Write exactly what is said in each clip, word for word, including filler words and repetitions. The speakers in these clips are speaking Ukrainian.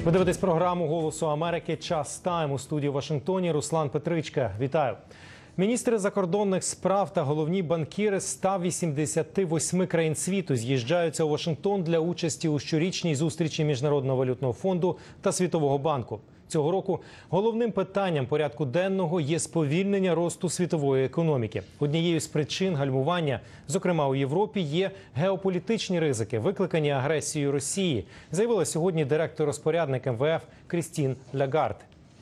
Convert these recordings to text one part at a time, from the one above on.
Ви дивитесь програму «Голосу Америки. Час тайм». У студії у Вашингтоні Руслан Петричка. Вітаю. Міністри закордонних справ та головні банкіри ста вісімдесяти восьми країн світу з'їжджаються у Вашингтон для участі у щорічній зустрічі Міжнародного валютного фонду та Світового банку. Цього року головним питанням порядку денного є сповільнення росту світової економіки. Однією з причин гальмування, зокрема у Європі, є геополітичні ризики, викликані агресією Росії, заявила сьогодні директор-розпорядник ем ве еф Крістін Лагард.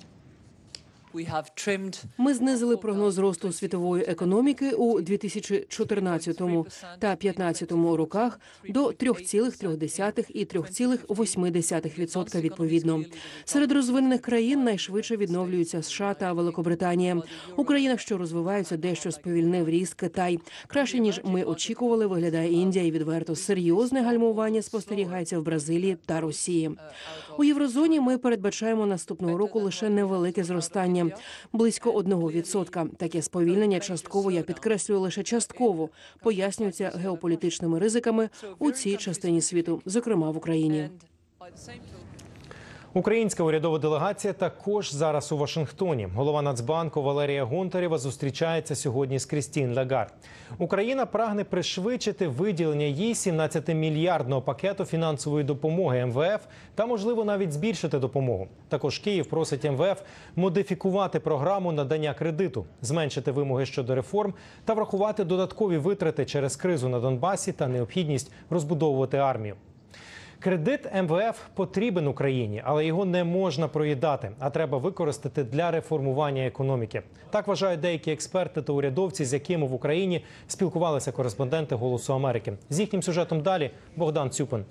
Ми знизили прогноз росту світової економіки у дві тисячі чотирнадцятому та дві тисячі п'ятнадцятому роках до три цілих три десятих і три цілих восьми десятих відсотка відповідно. Серед розвинених країн найшвидше відновлюються США та Великобританія. У країнах, що розвиваються, дещо сповільнив ріст Китай. Краще, ніж ми очікували, виглядає Індія, і відверто серйозне гальмування спостерігається в Бразилії та Росії. У єврозоні ми передбачаємо наступного року лише невелике зростання. Близько одного відсотка. Таке сповільнення частково, я підкреслюю, лише частково, пояснюється геополітичними ризиками у цій частині світу, зокрема в Україні. Українська урядова делегація також зараз у Вашингтоні. Голова Нацбанку Валерія Гонтарева зустрічається сьогодні з Крістін Лагард. Україна прагне пришвидшити виділення їй сімнадцятимільярдного пакету фінансової допомоги ем ве еф та, можливо, навіть збільшити допомогу. Також Київ просить ем ве еф модифікувати програму надання кредиту, зменшити вимоги щодо реформ та врахувати додаткові витрати через кризу на Донбасі та необхідність розбудовувати армію. Кредит ем ве еф потрібен Україні, але його не можна проїдати, а треба використати для реформування економіки. Так вважають деякі експерти та урядовці, з якими в Україні спілкувалися кореспонденти «Голосу Америки». З їхнім сюжетом далі Богдан Цюпин.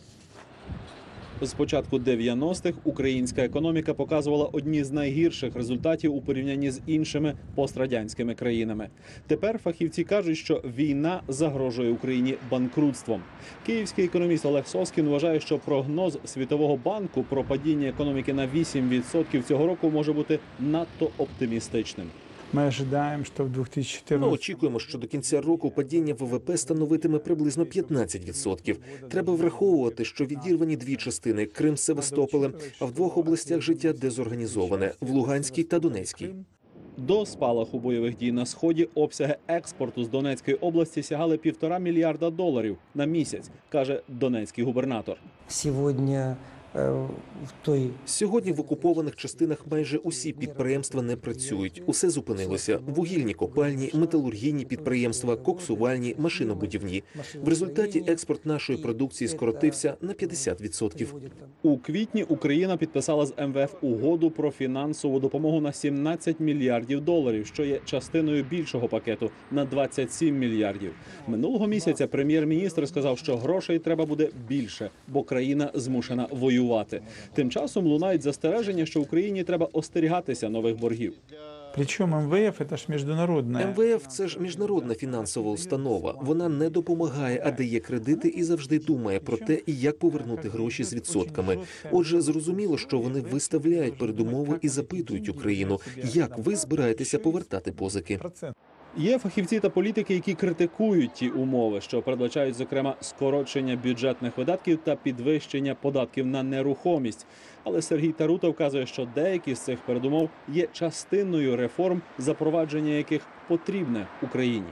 З початку дев'яностих українська економіка показувала одні з найгірших результатів у порівнянні з іншими пострадянськими країнами. Тепер фахівці кажуть, що війна загрожує Україні банкрутством. Київський економіст Олег Соскін вважає, що прогноз Світового банку про падіння економіки на вісім відсотків цього року може бути надто оптимістичним. Ми очікуємо, що в дві тисячі чотирнадцятому Ми очікуємо, що до кінця року падіння ве ве пе становитиме приблизно п'ятнадцять відсотків. Треба враховувати, що відірвані дві частини – Крим з Севастополем, а в двох областях життя дезорганізоване – в Луганській та Донецькій. До спалаху бойових дій на Сході обсяги експорту з Донецької області сягали півтора мільярда доларів на місяць, каже донецький губернатор. Сьогодні в той... Сьогодні в окупованих частинах майже усі підприємства не працюють. Усе зупинилося. Вугільні копальні, металургійні підприємства, коксувальні, машинобудівні. В результаті експорт нашої продукції скоротився на п'ятдесят відсотків. У квітні Україна підписала з ем ве еф угоду про фінансову допомогу на сімнадцять мільярдів доларів, що є частиною більшого пакету на двадцять сім мільярдів. Минулого місяця прем'єр-міністр сказав, що грошей треба буде більше, бо країна змушена воювати. Тим часом лунають застереження, що Україні треба остерігатися нових боргів. Причому ем ве еф – це ж міжнародна. ем ве еф – це ж міжнародна фінансова установа. Вона не допомагає, а дає кредити і завжди думає про те, як повернути гроші з відсотками. Отже, зрозуміло, що вони виставляють передумови і запитують Україну, як ви збираєтеся повертати позики. Є фахівці та політики, які критикують ті умови, що передбачають, зокрема, скорочення бюджетних видатків та підвищення податків на нерухомість. Але Сергій Тарута вказує, що деякі з цих передумов є частиною реформ, запровадження яких потрібне Україні.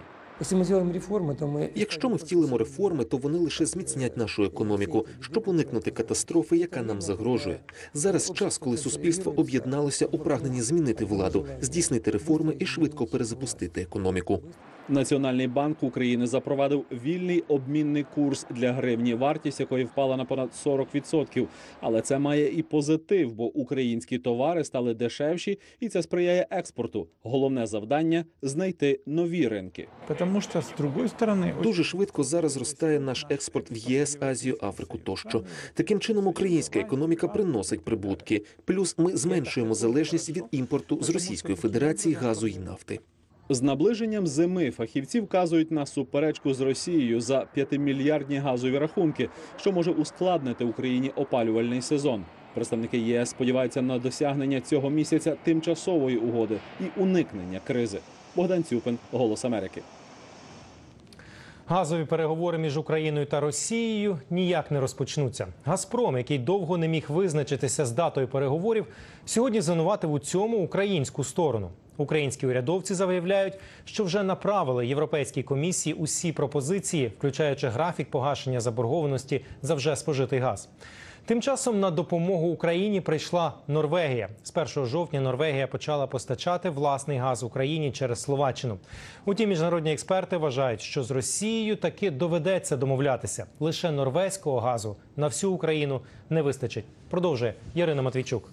Якщо ми втілимо реформи, то вони лише зміцнять нашу економіку, щоб уникнути катастрофи, яка нам загрожує. Зараз час, коли суспільство об'єдналося у прагненні змінити владу, здійснити реформи і швидко перезапустити економіку. Національний банк України запровадив вільний обмінний курс для гривні, вартість якої впала на понад сорок відсотків. Але це має і позитив, бо українські товари стали дешевші, і це сприяє експорту. Головне завдання – знайти нові ринки. Тому що, з іншої сторони... Дуже швидко зараз зростає наш експорт в є ес, Азію, Африку тощо. Таким чином, українська економіка приносить прибутки. Плюс ми зменшуємо залежність від імпорту з Російської Федерації газу і нафти. З наближенням зими фахівці вказують на суперечку з Росією за п'ятимільярдні газові рахунки, що може ускладнити Україні опалювальний сезон. Представники є ес сподіваються на досягнення цього місяця тимчасової угоди і уникнення кризи. Богдан Цюпин, «Голос Америки». Газові переговори між Україною та Росією ніяк не розпочнуться. «Газпром», який довго не міг визначитися з датою переговорів, сьогодні звинуватив у цьому українську сторону. Українські урядовці заявляють, що вже направили Європейській комісії усі пропозиції, включаючи графік погашення заборгованості за вже спожитий газ. Тим часом на допомогу Україні прийшла Норвегія. З першого жовтня Норвегія почала постачати власний газ Україні через Словаччину. Утім, міжнародні експерти вважають, що з Росією таки доведеться домовлятися. Лише норвезького газу на всю Україну не вистачить. Продовжує Ярина Матвійчук.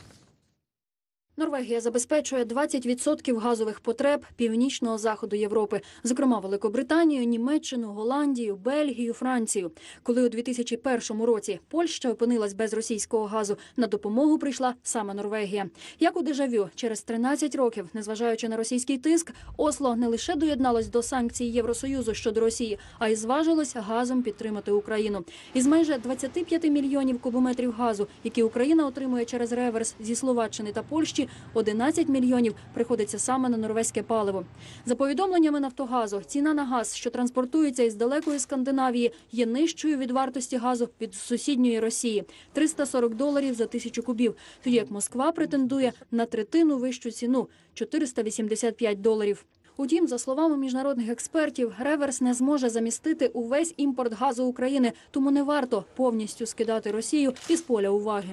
Норвегія забезпечує двадцять відсотків газових потреб північного заходу Європи, зокрема Великобританію, Німеччину, Голландію, Бельгію, Францію. Коли у дві тисячі першому році Польща опинилась без російського газу, на допомогу прийшла саме Норвегія. Як у дежавю, через тринадцять років, незважаючи на російський тиск, Осло не лише доєдналось до санкцій Євросоюзу щодо Росії, а й зважилось газом підтримати Україну. Із майже двадцяти п'яти мільйонів кубометрів газу, які Україна отримує через реверс зі Словаччини та Польщі, одинадцять мільйонів приходиться саме на норвезьке паливо. За повідомленнями «Нафтогазу», ціна на газ, що транспортується із далекої Скандинавії, є нижчою від вартості газу від сусідньої Росії – триста сорок доларів за тисячу кубів, тоді як Москва претендує на третину вищу ціну – чотириста вісімдесят п'ять доларів. Утім, за словами міжнародних експертів, реверс не зможе замістити увесь імпорт газу України, тому не варто повністю скидати Росію із поля уваги.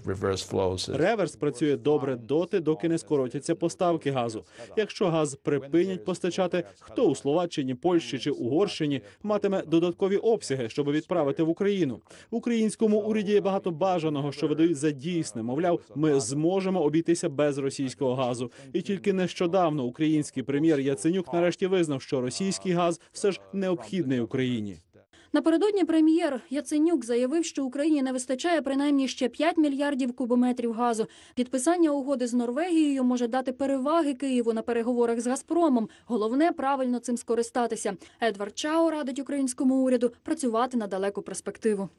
Реверс працює добре доти, доки не скоротяться поставки газу. Якщо газ припинять постачати, хто у Словаччині, Польщі чи Угорщині матиме додаткові обсяги, щоб відправити в Україну? В українському уряді є багато бажаного, що видають за дійсне. Мовляв, ми зможемо обійтися без російського газу. І тільки нещодавно український прем'єр Яценюк нарешті визнав, що російський газ все ж необхідний Україні. Напередодні прем'єр Яценюк заявив, що Україні не вистачає принаймні ще п'ять мільярдів кубометрів газу. Підписання угоди з Норвегією може дати переваги Києву на переговорах з «Газпромом». Головне – правильно цим скористатися. Едвард Чао радить українському уряду працювати на далеку перспективу.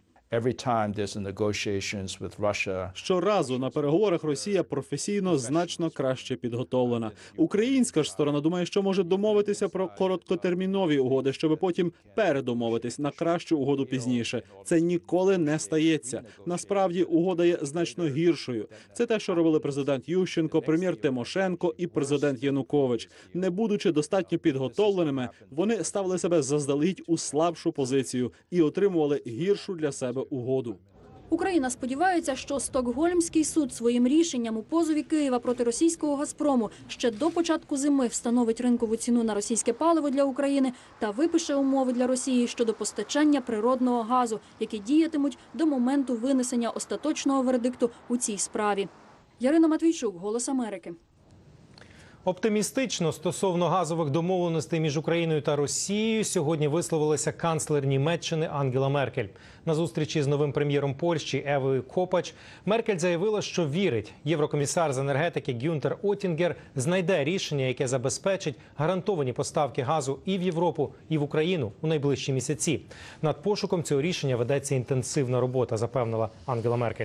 Щоразу на переговорах Росія професійно значно краще підготовлена. Українська ж сторона думає, що може домовитися про короткотермінові угоди, щоб потім передомовитись на кращу угоду пізніше. Це ніколи не стається. Насправді угода є значно гіршою. Це те, що робили президент Ющенко, прем'єр Тимошенко і президент Янукович. Не будучи достатньо підготовленими, вони ставили себе заздалегідь у слабшу позицію і отримували гіршу для себе угоду. Україна сподівається, що Стокгольмський суд своїм рішенням у позові Києва проти російського «Газпрому» ще до початку зими встановить ринкову ціну на російське паливо для України та випише умови для Росії щодо постачання природного газу, які діятимуть до моменту винесення остаточного вердикту у цій справі. Ярина Матвійчук, «Голос Америки». Оптимістично стосовно газових домовленостей між Україною та Росією сьогодні висловилася канцлер Німеччини Ангела Меркель. На зустрічі з новим прем'єром Польщі Евою Копач Меркель заявила, що вірить, єврокомісар з енергетики Гюнтер Оттінгер знайде рішення, яке забезпечить гарантовані поставки газу і в Європу, і в Україну у найближчі місяці. Над пошуком цього рішення ведеться інтенсивна робота, запевнила Ангела Меркель.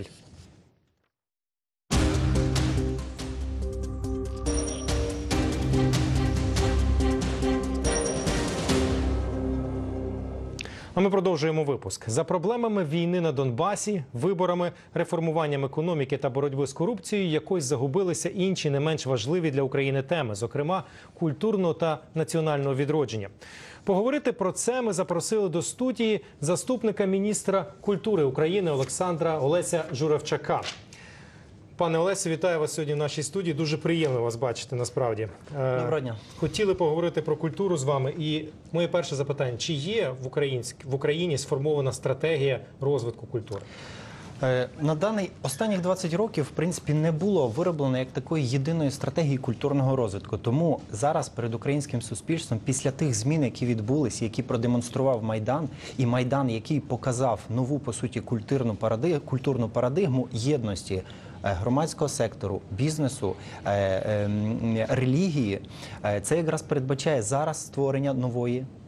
А ми продовжуємо випуск. За проблемами війни на Донбасі, виборами, реформуванням економіки та боротьби з корупцією якось загубилися інші не менш важливі для України теми, зокрема культурного та національного відродження. Поговорити про це ми запросили до студії заступника міністра культури України Олександра Олеся Журавчака. Пане Олесі, вітаю вас сьогодні в нашій студії. Дуже приємно вас бачити, насправді. Доброго дня. Хотіли поговорити про культуру з вами. І моє перше запитання. Чи є в, в Україні сформована стратегія розвитку культури? На даний останніх двадцять років, в принципі, не було вироблено як такої єдиної стратегії культурного розвитку. Тому зараз перед українським суспільством, після тих змін, які відбулися, які продемонстрував Майдан, і Майдан, який показав нову, по суті, культурну парадигму, культурну парадигму єдності громадського сектору, бізнесу, релігії, це якраз передбачає зараз створення нової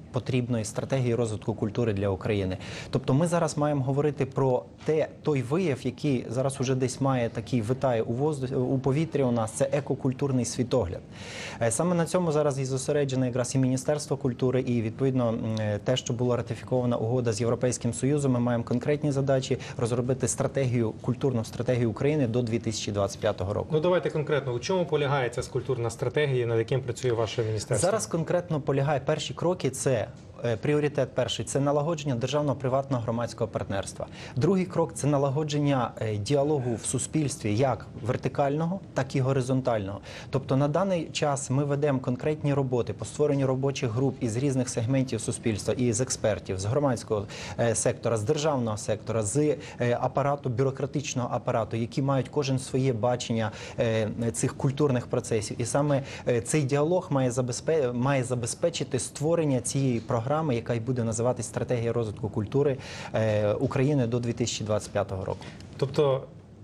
потрібної стратегії розвитку культури для України. Тобто ми зараз маємо говорити про те, той вияв, який зараз уже десь має такий, витає у воздухі, у повітрі у нас, це екокультурний світогляд. Саме на цьому зараз і зосереджено якраз і Міністерство культури, і відповідно те, що була ратифікована угода з Європейським Союзом, ми маємо конкретні задачі розробити стратегію, культурну стратегію України до дві тисячі двадцять п'ятого року. Ну давайте конкретно, у чому полягає ця культурна стратегія, над яким працює ваше міністерство? Зараз конкретно полягає перші кроки – це пріоритет перший – це налагодження державного приватного громадського партнерства. Другий крок – це налагодження діалогу в суспільстві як вертикального, так і горизонтального. Тобто на даний час ми ведемо конкретні роботи по створенню робочих груп із різних сегментів суспільства, і з експертів, з громадського сектора, з державного сектора, з апарату, бюрократичного апарату, які мають кожен своє бачення цих культурних процесів. І саме цей діалог має забезпечити, має забезпечити створення цієї програми, програми, яка й буде називатись «Стратегія розвитку культури України до дві тисячі двадцять п'ятого року». Тобто,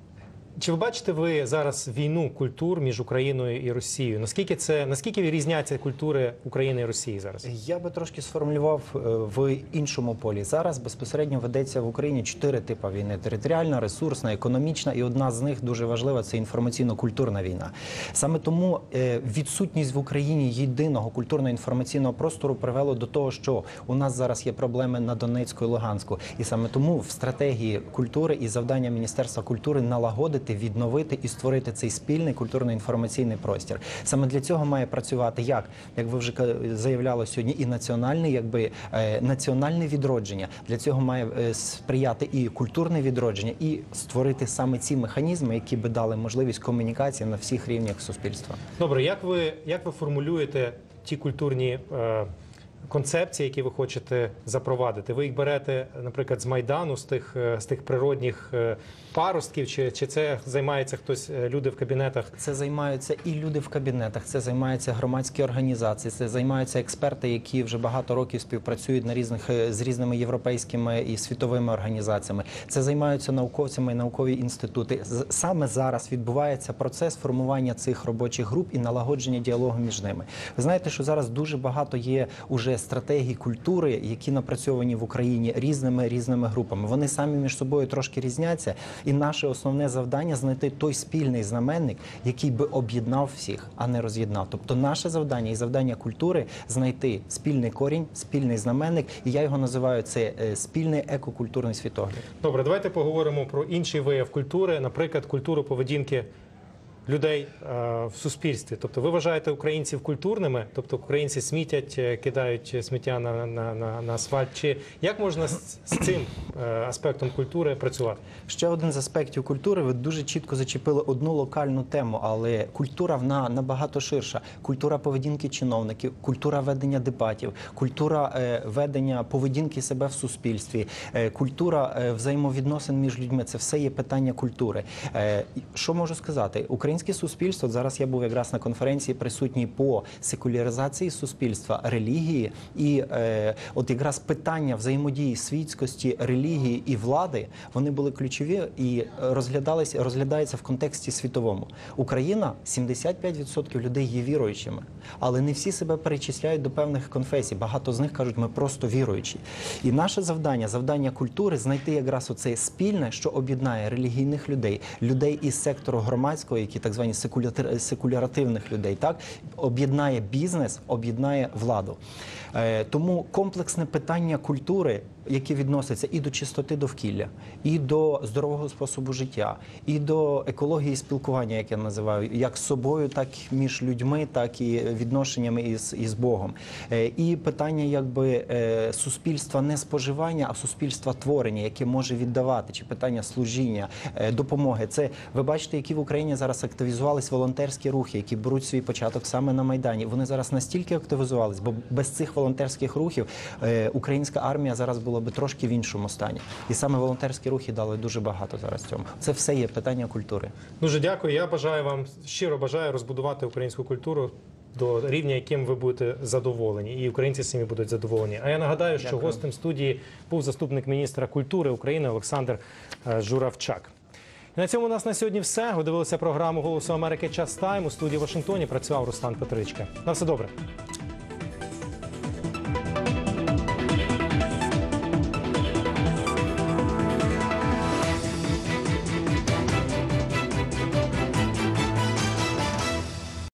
чи ви бачите ви зараз війну культур між Україною і Росією? Наскільки це, наскільки різняться культури України і Росії зараз? Я би трошки сформулював в іншому полі. Зараз безпосередньо ведеться в Україні чотири типи війни: територіальна, ресурсна, економічна, і одна з них дуже важлива – це інформаційно-культурна війна. Саме тому відсутність в Україні єдиного культурно-інформаційного простору привело до того, що у нас зараз є проблеми на Донецьку і Луганську. І саме тому в стратегії культури і завдання Міністерства культури налагодити, відновити і створити цей спільний культурно-інформаційний простір. Саме для цього має працювати як, як ви вже заявляли сьогодні, і національне, якби національне відродження. Для цього має сприяти і культурне відродження, і створити саме ці механізми, які би дали можливість комунікації на всіх рівнях суспільства. Добре, як ви, як ви формулюєте ті культурні е, концепції, які ви хочете запровадити? Ви їх берете, наприклад, з Майдану, з тих, з тих природних паростків, чи, чи це займається хтось, люди в кабінетах? Це займаються і люди в кабінетах, це займаються громадські організації, це займаються експерти, які вже багато років співпрацюють на різних, з різними європейськими і світовими організаціями. Це займаються науковцями і наукові інститути. Саме зараз відбувається процес формування цих робочих груп і налагодження діалогу між ними. Ви знаєте, що зараз дуже багато є уже стратегій культури, які напрацьовані в Україні різними різними групами. Вони самі між собою трошки різняться, і наше основне завдання – знайти той спільний знаменник, який би об'єднав всіх, а не роз'єднав. Тобто наше завдання і завдання культури – знайти спільний корінь, спільний знаменник, і я його називаю це спільний екокультурний світогляд. Добре, давайте поговоримо про інший вияв культури, наприклад, культуру поведінки людей е, в суспільстві. Тобто ви вважаєте українців культурними? Тобто українці смітять, кидають сміття на, на, на, на асфальт? Чи як можна з, з цим е, аспектом культури працювати? Ще один з аспектів культури. Ви дуже чітко зачепили одну локальну тему, але культура вона набагато ширша. Культура поведінки чиновників, культура ведення дебатів, культура е, ведення поведінки себе в суспільстві, е, культура е, взаємовідносин між людьми – це все є питання культури. Е, що можу сказати? Українське суспільство, зараз я був якраз на конференції присутній по секуляризації суспільства, релігії, і е, от якраз питання взаємодії світськості, релігії і влади, вони були ключові і розглядалися, розглядаються в контексті світовому. Україна, сімдесят п'ять відсотків людей є віруючими, але не всі себе перечисляють до певних конфесій. Багато з них кажуть, ми просто віруючі. І наше завдання, завдання культури – знайти якраз оце спільне, що об'єднає релігійних людей, людей із сектору громадського, які так звані секуляративних людей, так, об'єднає бізнес, об'єднає владу. Е, тому комплексне питання культури, яке відноситься і до чистоти довкілля, і до здорового способу життя, і до екології спілкування, як я називаю, як з собою, так і між людьми, так і відношеннями із, із Богом. Е, і питання якби е, суспільства не споживання, а суспільства творення, яке може віддавати, чи питання служіння, е, допомоги. Це, ви бачите, які в Україні зараз активізувались волонтерські рухи, які беруть свій початок саме на Майдані. Вони зараз настільки активізувались, бо без цих волонтерських рухів е, українська армія зараз була би трошки в іншому стані. І саме волонтерські рухи дали дуже багато зараз цьому. Це все є питання культури. Дуже дякую. Я бажаю вам, щиро бажаю розбудувати українську культуру до рівня, яким ви будете задоволені, і українці самі будуть задоволені. А я нагадаю, що Дякую. гостем студії був заступник міністра культури України Олександр Журавчак. І на цьому у нас на сьогодні все. Ви дивилися програму «Голосу Америки. Час Тайм». У студії в Вашингтоні працював Руслан Петричка. На все добре.